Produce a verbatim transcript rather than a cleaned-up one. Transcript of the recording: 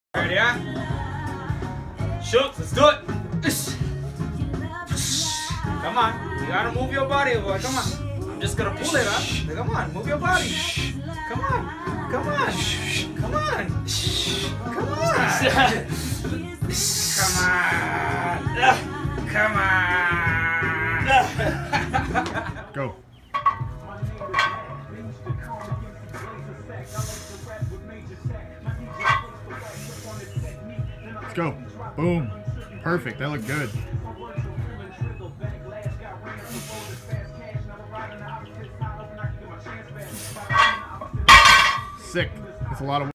Ready, yeah? Shoot, let's do it. Come on, you gotta move your body, boy. Come on. I'm just gonna pull it up. Come on, move your body. Come on, come on, come on, come on, come on, come on. Go. Let's go. Boom. Perfect. That looked good. Sick. That's a lot of